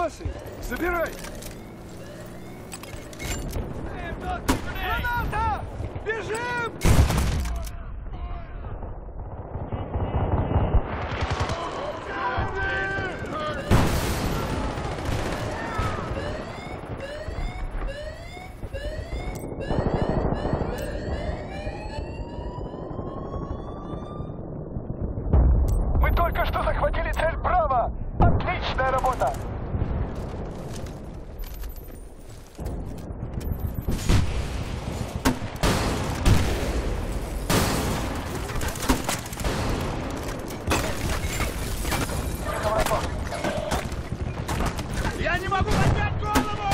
наши! Забирай! Граната! Бежим! Мы только что захватили цель Браво! Отличная работа! Я не могу поднять голову!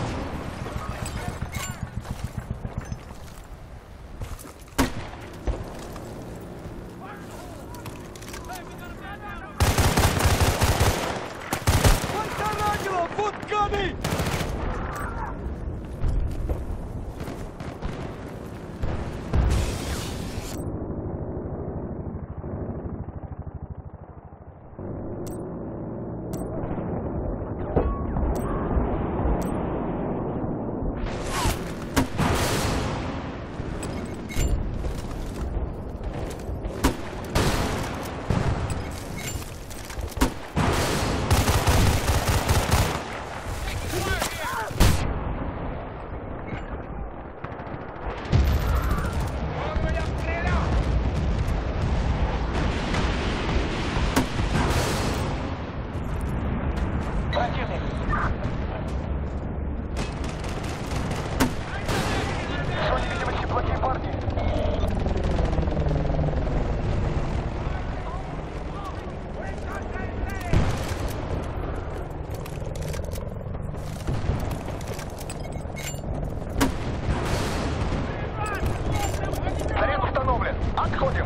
Антаранила! Вот гады! Противник! В зоне видимости плохие парни! Заряд установлен! Отходим!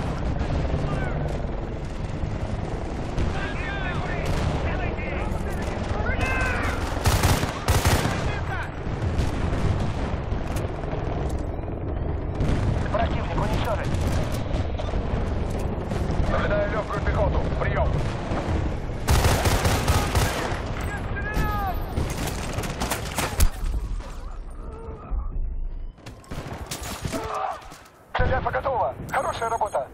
Противник уничтожен! Наблюдаю легкую пехоту! Прием! Цель Альфа готова! Хорошая работа!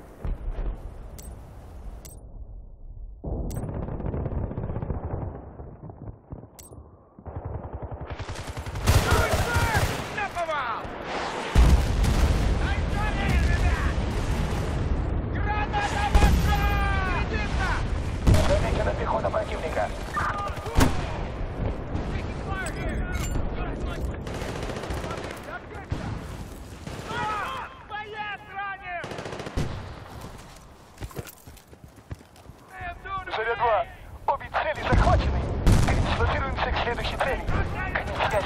Замечена пехота противника! Заря-2! Обе цели захвачены! Дислоцируемся к следующей цели! Конец связи!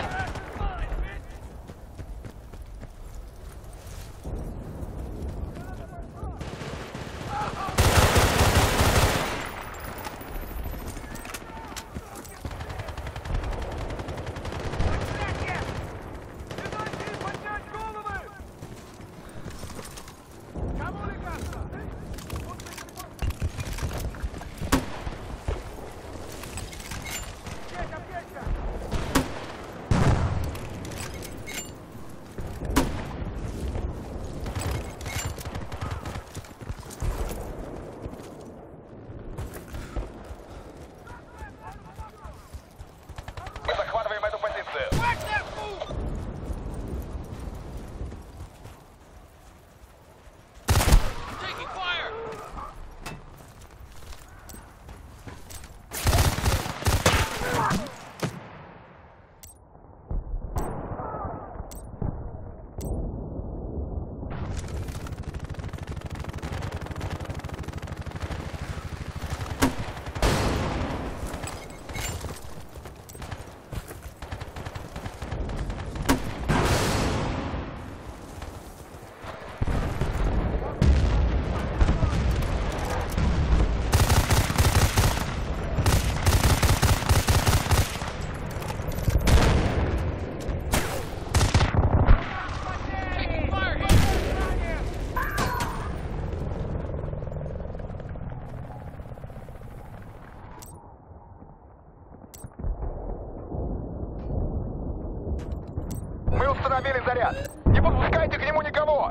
Мы установили заряд. Не подпускайте к нему никого.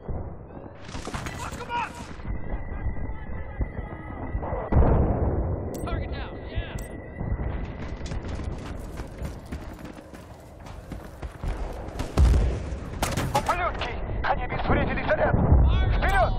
Ублюдки! Они обезвредили заряд! Вперед!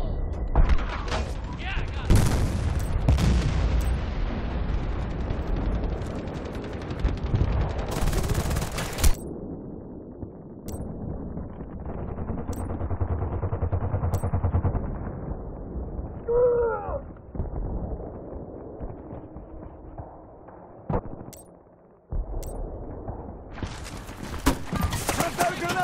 Бросаю гранату!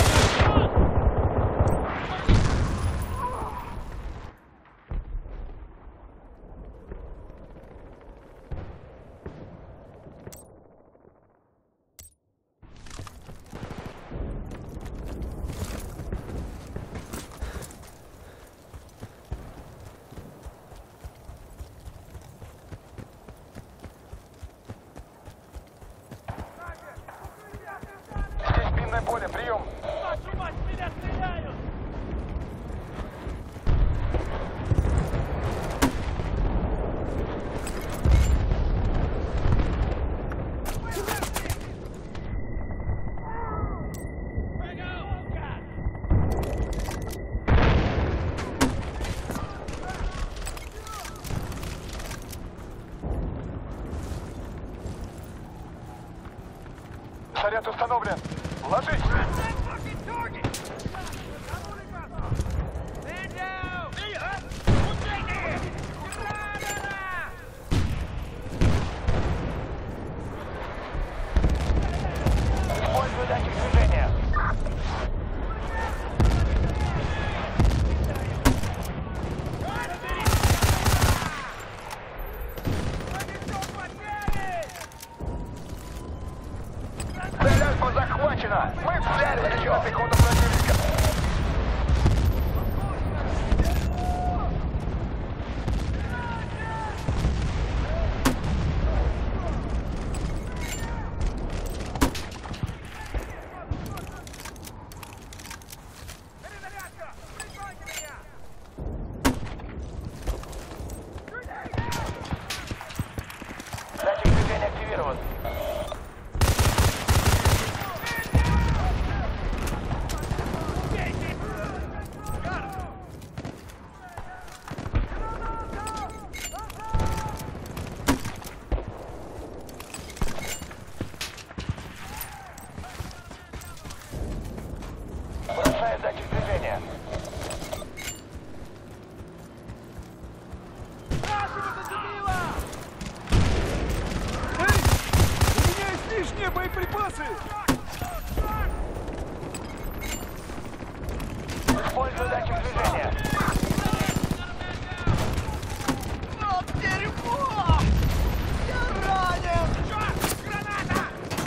Здесь минное поле, прием! Вашу мать, меня стреляют! Заряд установлен. Ложись! Используй датчик движения. Цель Альфа захвачена! Мы взяли ее! Пехота противника! Датчик движения активирован. Бросаю датчик движения. Эй! У меня есть лишние боеприпасы! Используй датчик движения. Вот дерьмо! Я ранен! Граната!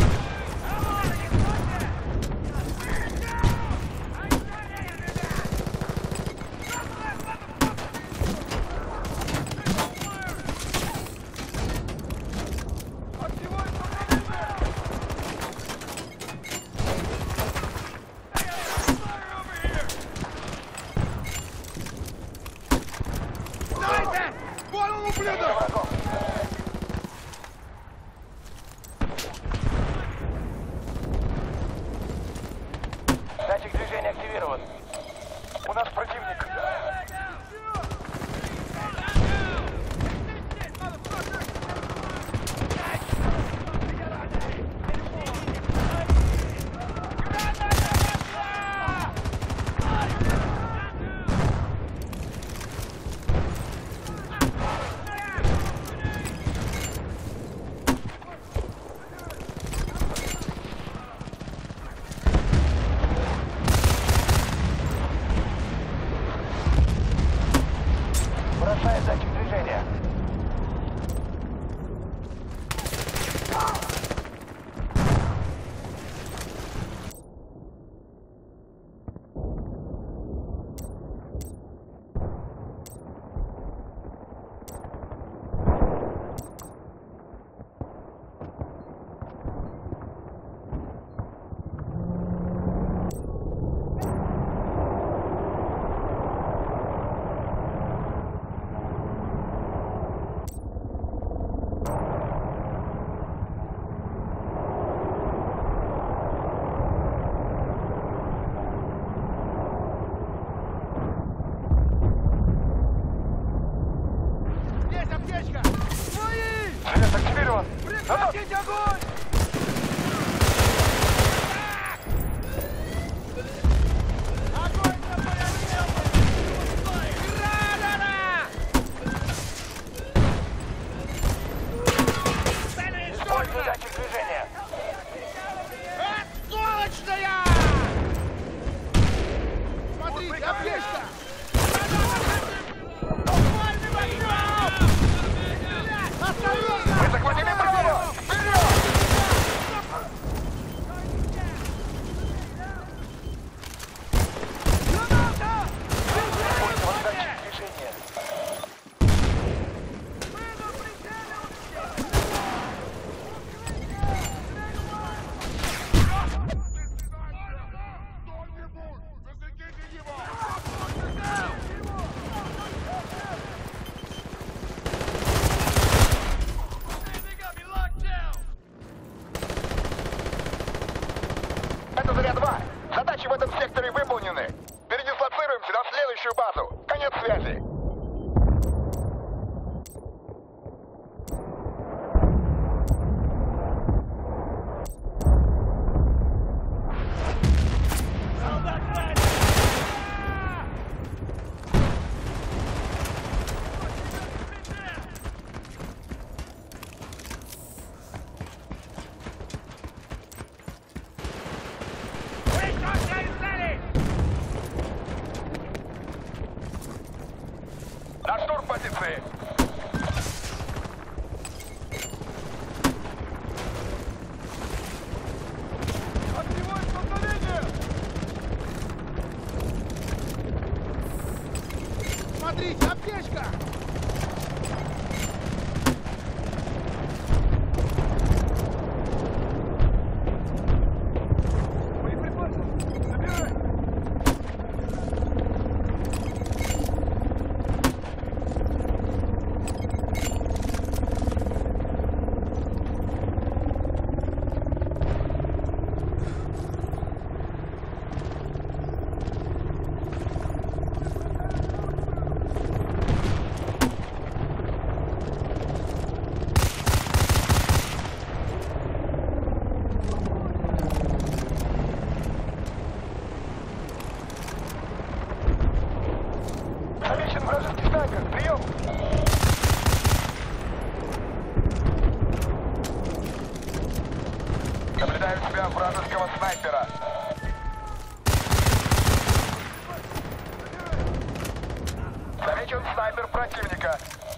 Дайте! Вон он, ублюдок! Врагов. Датчик движения активирован. У нас противник. Огонь! Огонь на пояснил! Граната! Цели Используй черная! датчик движения. Осколочная! Смотрите, аптечка! Буквальный огонь! Осторожно! Мы захватили право! Вперед! Граната! Использовать датчик движения. Это заряд 2. Задачи в этом секторе выполнены. Передислоцируемся на следующую базу. Конец связи. На штурм позиции. Огневое столкновение! Смотрите, аптечка! Боеприпасы! Забирай! Замечен вражеский снайпер. Прием. Наблюдаю себя вражеского снайпера. Замечен снайпер противника.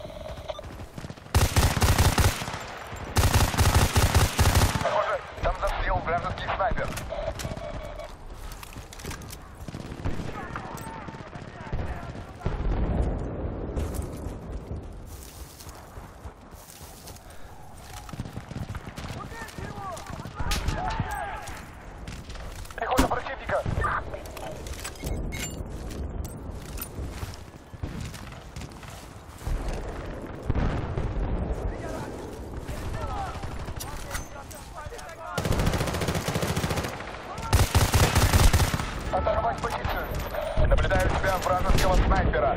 Похоже, там застрял вражеский снайпер. Пехота противника. Атаковать позицию. Наблюдаю себя вражеского снайпера.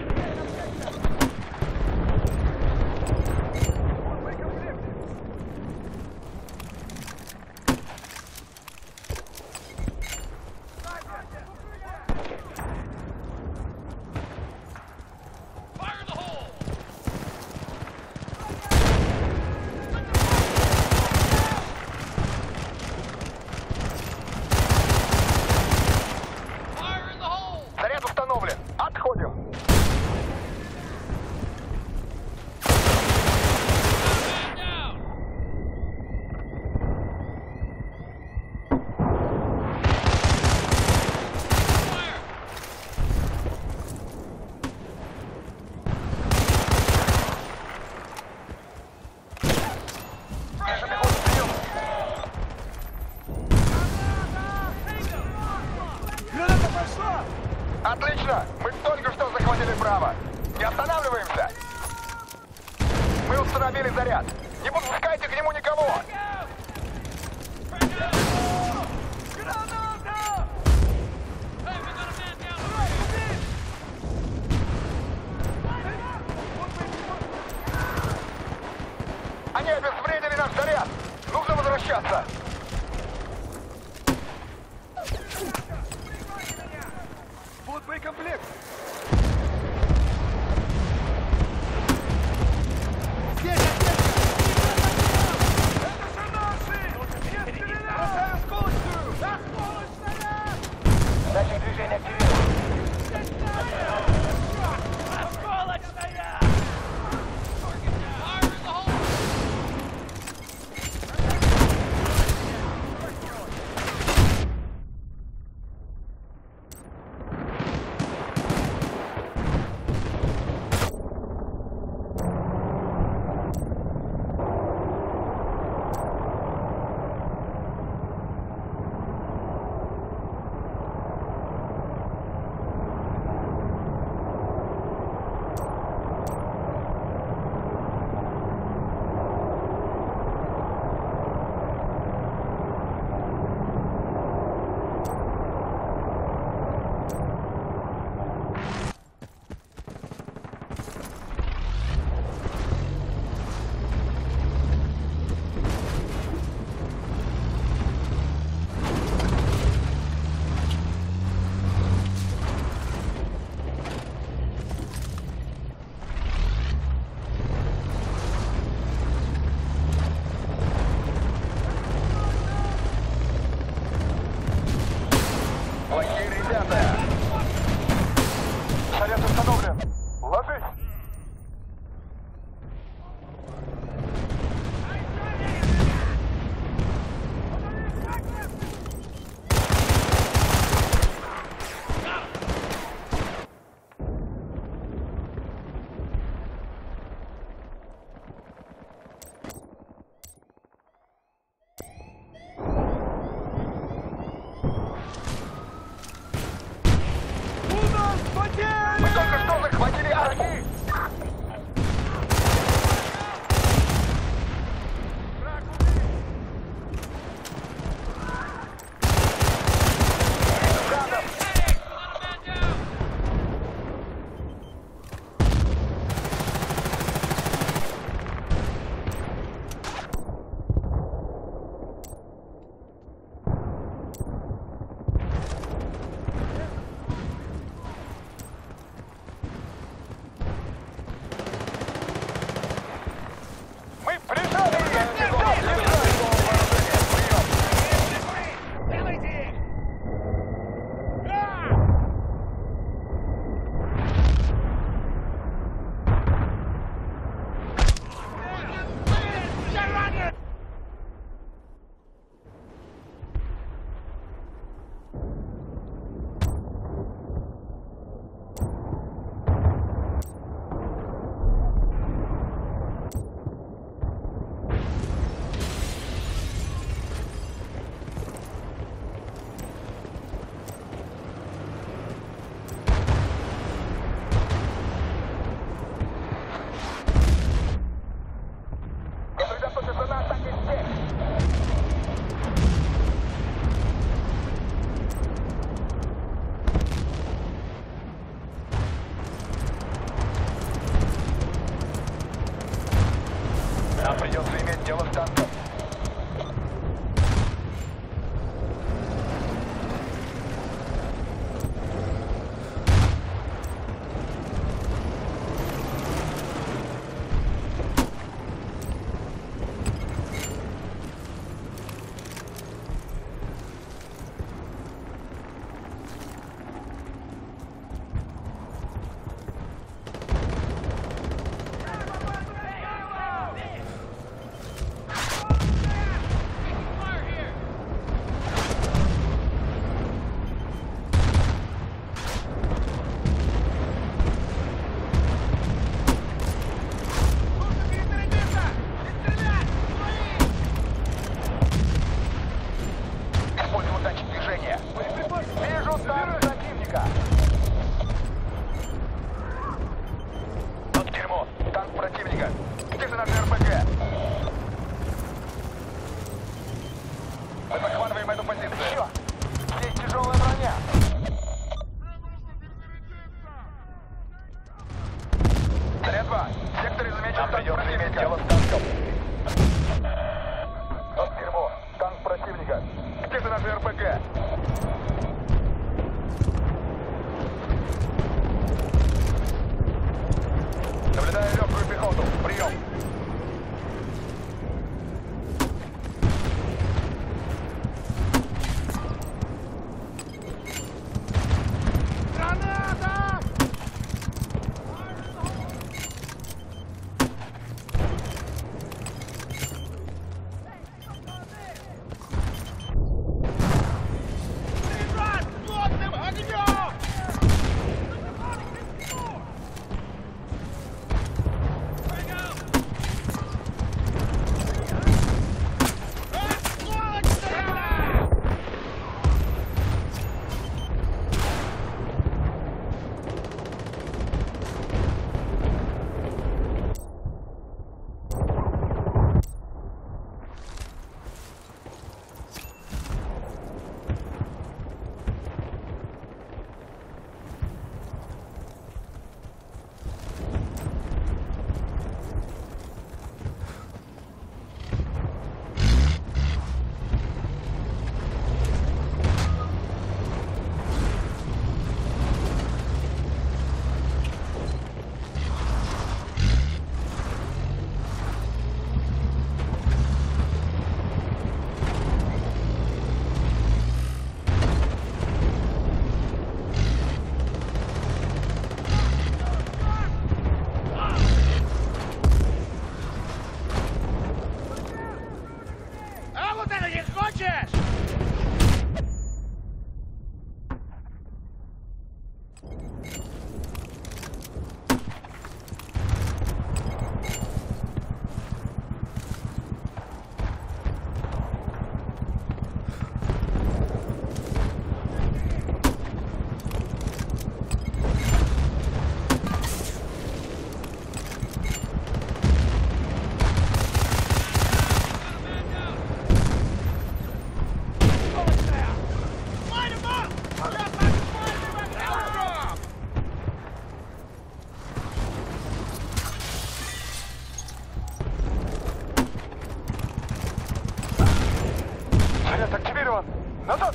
Заряд установлен. Отходим. Наша пехота прием. Граната пошла! Отлично! Мы только что захватили право. Не останавливаемся. Мы установили заряд. Не подпускайте к нему никого. Граната! Они обезвредили наш заряд. Нужно возвращаться. Плохие ребята. Заряд установлен. Ложись. У нас потери! Мы только что захватили арки. Мы прижали! Делайте! Я ранен! Сосредоточиться на атаке здесь. Нам придется иметь дело с танком. Используем датчик движения. Вижу танк противника. Вот дерьмо. Танк противника. Где же наш РПГ? Мы захватываем эту позицию. Здесь тяжелая броня. Заряд 2. В секторе замечен танк противника. Дело с танком. Вот дерьмо. Танк противника. Где же наш РПГ? Наблюдаю легкую пехоту. Прием. Граната! Заряжать плотным огнем!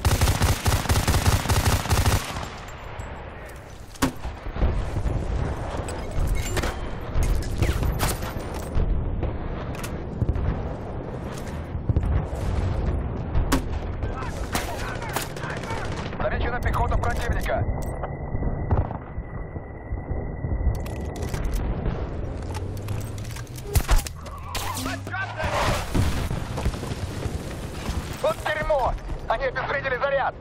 Замечена пехота противника. Вот дерьмо! Они обезвредили заряд!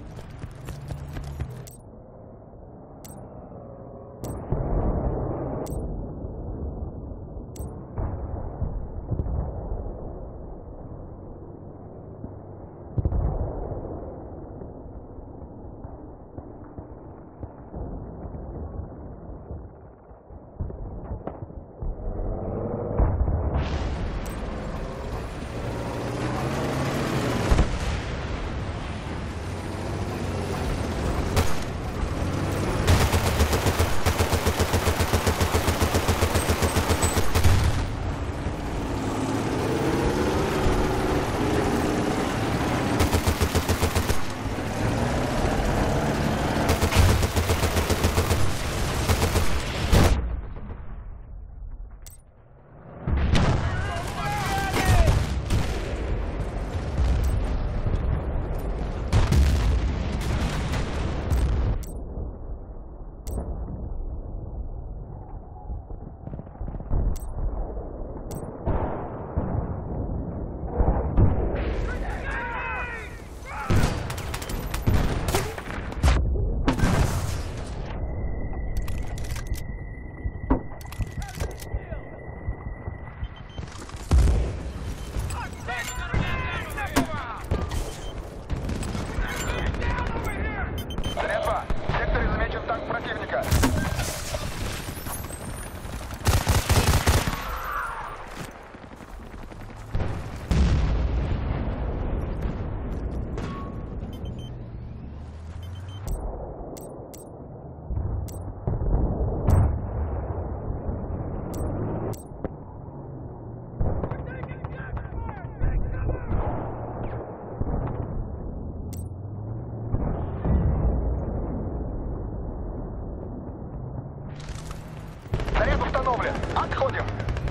Заряд установлен. Отходим.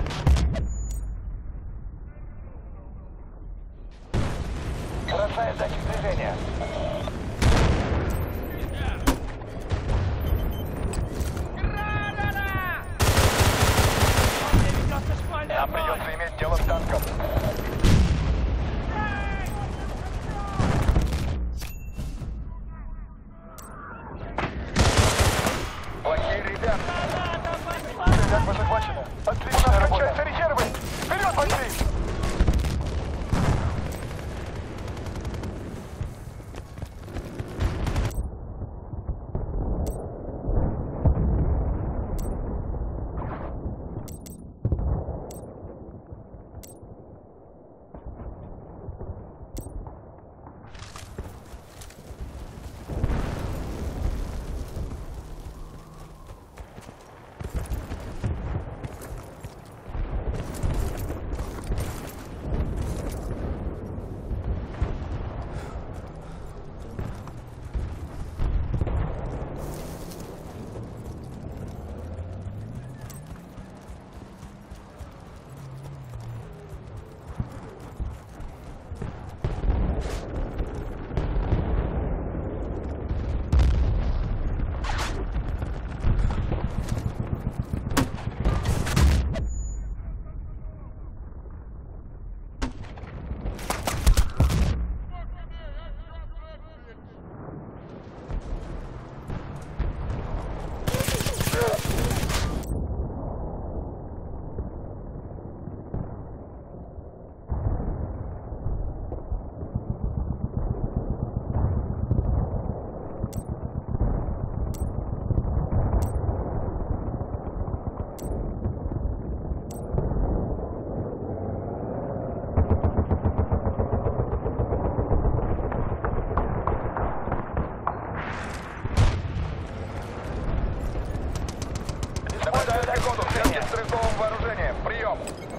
Бросаю датчик движения. Нам придется иметь дело с танком. Плохие ребята. Ребят, мы захвачены. Отлично работа. Резервы. Вперед, бойцы! Наблюдаю пехоту с стрелковым вооружением. Прием!